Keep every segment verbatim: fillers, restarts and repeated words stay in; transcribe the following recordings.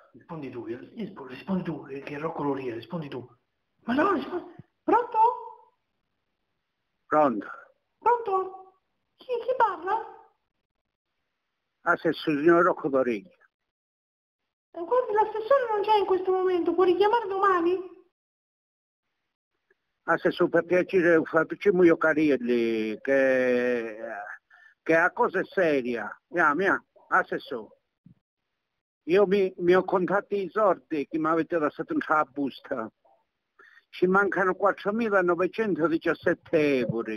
Rispondi tu, rispondi tu, che è Rocco Loria, rispondi tu. Ma no, rispondi. Pronto? Pronto? Pronto? Chi, chi parla? Assessore, signor Rocco Loria. Guardi, l'assessore non c'è in questo momento, può richiamare domani? Assessore, per piacere, facciamo io carirli, che, che la cosa è seria. Mia, mia, assessore. Io mi, mi ho contato i soldi che mi avete lasciato in la busta. Ci mancano quattromilanovecentodiciassette euro.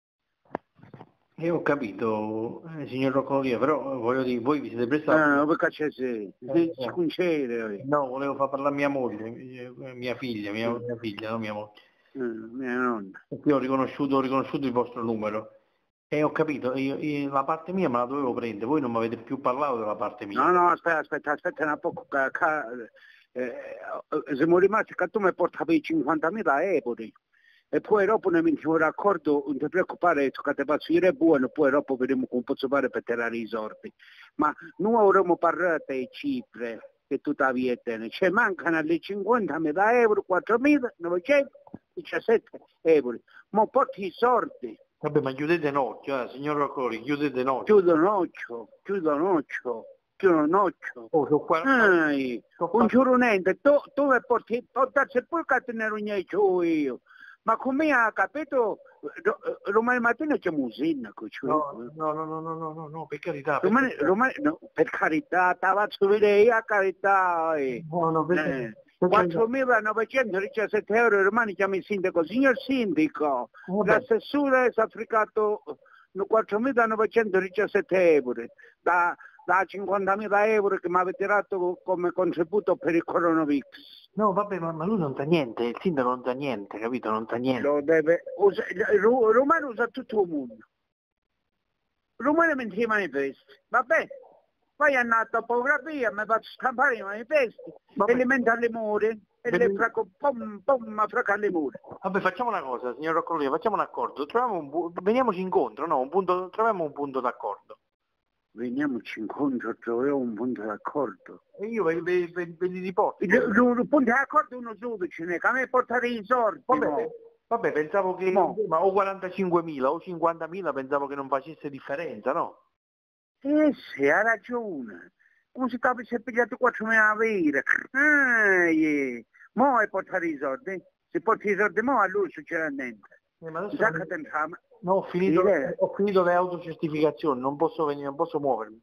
Eh, ho capito, eh, signor Roccolia, però voglio dire, voi vi siete prestati... No, perché c'è se? Si eh, concede. No, volevo far parlare mia moglie, mia figlia, mia, mia figlia, non mia moglie. Mm, mia nonna. Io ho riconosciuto, ho riconosciuto il vostro numero. E ho capito, io, io, la parte mia me la dovevo prendere, voi non mi avete più parlato della parte mia. No, no, aspetta, aspetta, aspetta un poco. Ca, ca, eh, siamo rimasti che tu mi portavi cinquantamila euro. E poi dopo ne mettiamo d'accordo, non ti preoccupare, che ti faccio io è buono, poi dopo vedremo come posso fare per tirare i soldi. Ma noi avremo parlato di cifre che tu stavi vedendo, cioè mancano le cinquantamila euro, quattromilanovecentodiciassette euro. Ma porti i soldi. Vabbè, ma chiudete un occhio, eh, signor Roccoli, chiudete un occhio. Chiudo un occhio, chiudo un occhio. Un occhio. Oh, sono qua... Ai, un giuro niente, tu, tu mi porti, portarsi pure che te ne rognaggio io. Ma come ha capito, domani mattina c'è un sindaco. Cioè, no, no, no, no, no, no, no, per carità. Per, domani, domani, no, per carità, ti faccio vedere io a carità. Eh. No, no, per, eh, quattromilanovecentodiciassette euro, domani chiama il sindaco. Signor sindaco, l'assessore si è africato quattromilanovecentodiciassette euro. Da, da cinquantamila euro che mi avete dato come contributo per il coronavirus. No, vabbè, ma, ma lui non sa niente, il sindaco non sa niente, capito? Non sa niente. Lo deve, usa, Romano usa tutto il mondo. Romano mente i manifesti. Vabbè, poi hanno la topografia, mi faccio stampare i manifesti, vabbè. E li metto alle mura, e le fraco, pom, pom, fraco alle mura. Vabbè, facciamo una cosa, signor Roccolino, facciamo un accordo, troviamo un bu- veniamoci incontro, no? Un punto, troviamo un punto d'accordo. Veniamoci incontro, troviamo un punto d'accordo. E io ve, ve, ve, ve li riporto. Il, il, il punto d'accordo è uno solo, ce n'è, che a me portare i soldi. Vabbè, no? vabbè, pensavo che no. Ma o quarantacinquemila o cinquantamila pensavo che non facesse differenza, no? Eh sì, ha ragione. Come si capisce se pigliato quattromila lire? Ah, yeah. Mo' è portare i soldi. Se porti i soldi mo' a lui succede niente. Eh, ma adesso Già non... che tentiamo. No, ho finito, ho finito le autocertificazioni, non posso venire, non posso muovermi.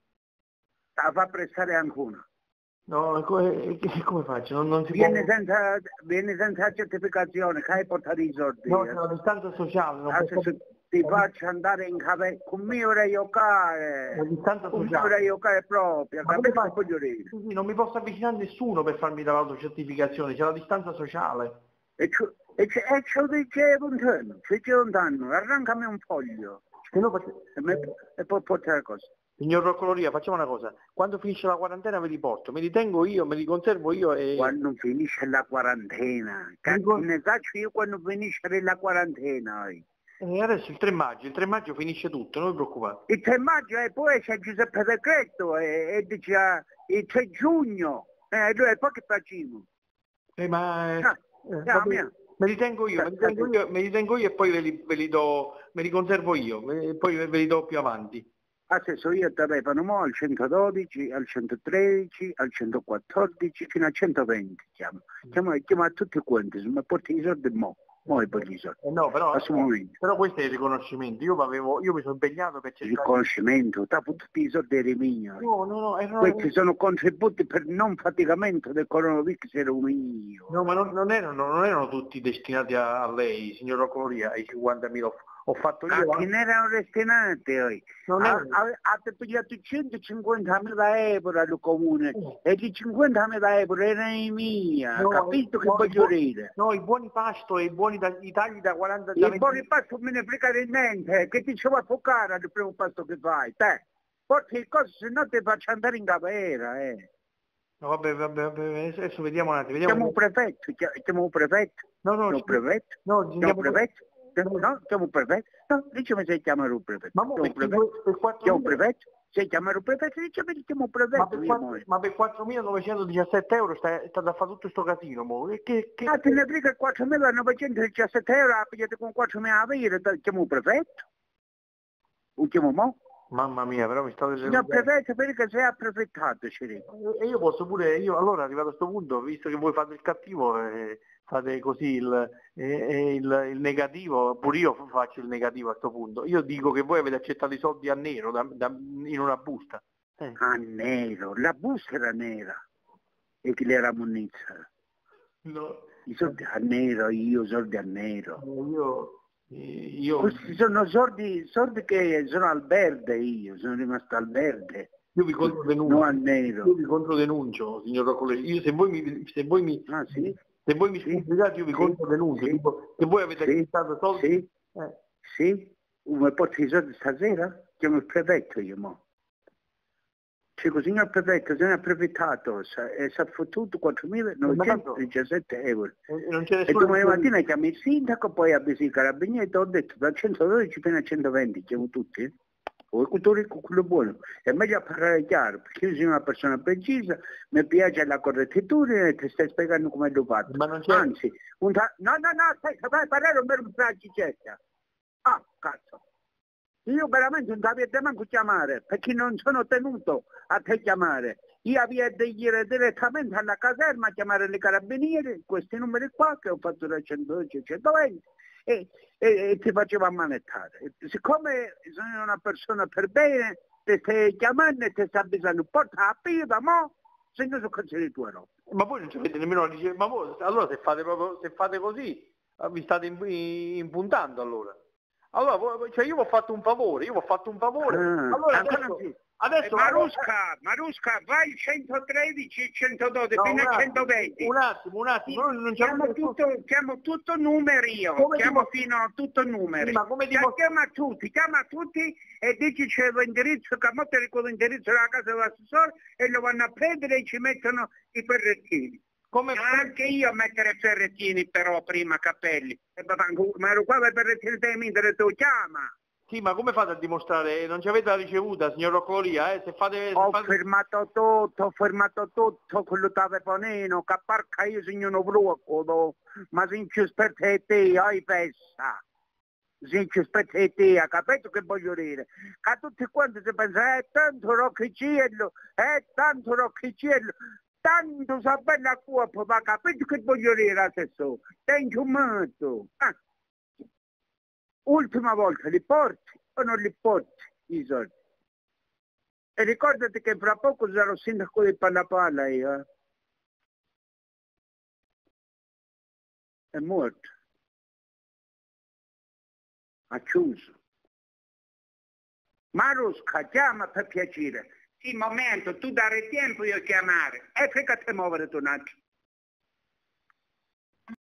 La fa prestare ancora. No, come, come faccio? Non, non si vieni, può... senza, vieni senza certificazione, che hai portato i soldi. No, eh? c'è la distanza sociale. Non ah, posso... se ti faccio andare in capo, con me ora giocare. La distanza con sociale. me ora giocare proprio, capito che voglio dire? Sì, sì, non mi posso avvicinare a nessuno per farmi l'autocertificazione, c'è la distanza sociale. E c'è, e c'è, e c'è c'è lontano, c'è lontano, arrancami un foglio. E, faccio... e, me, e poi portare cosa. Signor Roccoloria, facciamo una cosa, quando finisce la quarantena me li porto, me li tengo io, me li conservo io e... Quando finisce la quarantena, cazzo ne faccio io quando finisce la quarantena. Eh. E adesso il tre maggio, il tre maggio finisce tutto, non vi preoccupate. Il tre maggio e poi c'è Giuseppe Decreto e, e dice il tre giugno, e allora poi che facciamo? Eh, ma... Ah, eh, vabbè, me li tengo io, me li tengo io, me li tengo io e poi ve li, ve li do, me li conservo io, e poi ve li do più avanti. Adesso io telefono mo al centododici, al centotredici, al centoquattordici, fino al centoventi chiamo. Chiamo, chiamo a tutti quanti, se mi porti i soldi mo, mo e poi i soldi. Eh no, però, Assolutamente. però questo è il riconoscimento, io, avevo, io mi sono impegnato per cercare... Il riconoscimento, dopo tutti i soldi eri mio. No, no, no, erano... Questi sono contributi per non faticamento del coronavirus, ero mio. No, ma non, non, erano, non erano tutti destinati a, a lei, signor Roccoloria, ai cinquantamila. Ho fatto io. Ah, che ne erano destinati? Avete pigliato centocinquantamila euro al comune oh. e di cinquantamila euro erano i miei, no, capito che no, voglio dire? No, i buoni pasto e i buoni da, i tagli da quaranta... I buoni pasto me ne frega di niente, che ti ci va a foccare al primo pasto che fai, te. Porti il coso, se no ti faccio andare in capera, eh. No, vabbè, vabbè, vabbè, adesso vediamo un attimo. Vediamo... Chiamo un prefetto, chiamo un prefetto. No, no, un prefetto. No, chiamo un prefetto. No, chiamo un prefetto. No, dicemi se chiamare un prefetto. Ma chiamo un prefetto. Chiamo un prefetto. Se chiamare il prefetto e dice mettiamo un prefetto. Ma per quattromilanovecentodiciassette euro sta, sta da fare tutto questo casino, mo. Che, che... Ah, te ne frega quattromilanovecentodiciassette euro, la pigliate con quattromila euro, chiamo un prefetto? Lo chiamo mo? Mamma mia, però mi state... Signor prefetto, perché sei approfittato, ci dico. E io posso pure, io allora arrivato a questo punto, visto che voi fate il cattivo, eh, fate così il, eh, il, il negativo, pure io faccio il negativo a questo punto. Io dico che voi avete accettato i soldi a nero, da, da, in una busta. Eh. A nero? La busta era nera. E chi era munizia? No. I soldi a nero, io soldi a nero. Io... Io... Questi sono soldi, soldi che sono al verde io, sono rimasto al verde. Io vi controdenuncio. Non al nero. Io vi controdenuncio, signor Roccolesi. Io se voi mi... Se voi mi... Ah, sì? Se voi mi sì, scusiate io vi sì, controdenuncio, sì, tipo, che voi avete sì, acquistato soldi. Sì, eh. sì, mi porti i soldi stasera? Chiamo il prefetto io mo. Dico, signor prefetto, se ne ha approfittato e si è fottuto quattromilanovecentodiciassette euro. Non c'è e domani mattina chiamo il sindaco, poi avvisi i carabinieri e ho detto da centododici fino a centoventi, chiamo tutti. O quello ricco, quello buono. È meglio parlare chiaro, perché io sono una persona precisa, mi piace la correttitudine e ti stai spiegando come l'ho fatto. Ma non c'è... Anzi, un ta... no, no, no, stai, fai parlare un bel fragicetta. Ah, cazzo. Io veramente non ti avevo manco chiamare, perché non sono tenuto a te chiamare. Io avevo di dire direttamente alla caserma a chiamare le carabinieri, questi numeri qua che ho fatto da centododici a centoventi, e, e, e ti faceva ammanettare. Siccome sono una persona per bene, ti stai chiamando e ti stai avvisando, porta la piva, mo, se non so cazzo di tua roba. Ma voi non ci avete nemmeno la ricerca, ma voi, allora se fate, proprio, se fate così, vi state impuntando allora. Allora, cioè io vi ho fatto un favore, io vi ho fatto un favore. Ah, allora adesso, adesso eh, Marusca, Marusca, vai centotredici e centododici no, fino a centoventi. Un attimo, un attimo, noi non chiamo tutto, chiamo tutto numeri io, come chiamo ti... fino a tutto numeri. Sì, ma come ti... Chiama tutti, chiama tutti e dici c'è l'indirizzo, che a mo ti ricordo l'indirizzo della casa dell'assessore e lo vanno a prendere e ci mettono i ferrettini. Come... Anche io a mettere ferrettini però prima capelli. Ma ero qua per ferrettini te mi tu chiama. Sì, ma come fate a dimostrare? Non ci avete la ricevuta, signor Roccolia, eh? Se fate... Se ho fate... firmato tutto, ho firmato tutto quello telefonino, che parca io sono blocco, ma se ci aspetti te, hai pessa. Se ci aspetti te, capito che voglio dire? Che tutti quanti si pensano, è tanto Rocchicello, è tanto Rocchicello. Tanto sa bella cuopa, ma capito che voglio dire adesso? Tengi un momento. Ah. Ultima volta, li porti o non li porti i soldi? E ricordati che fra poco sarò sindaco di Pallapalla io. Eh? È morto. Ha chiuso. Marusca, chiama per piacere. Sì, momento, tu dare tempo io chiamare. E fai che te muovere tu un attimo.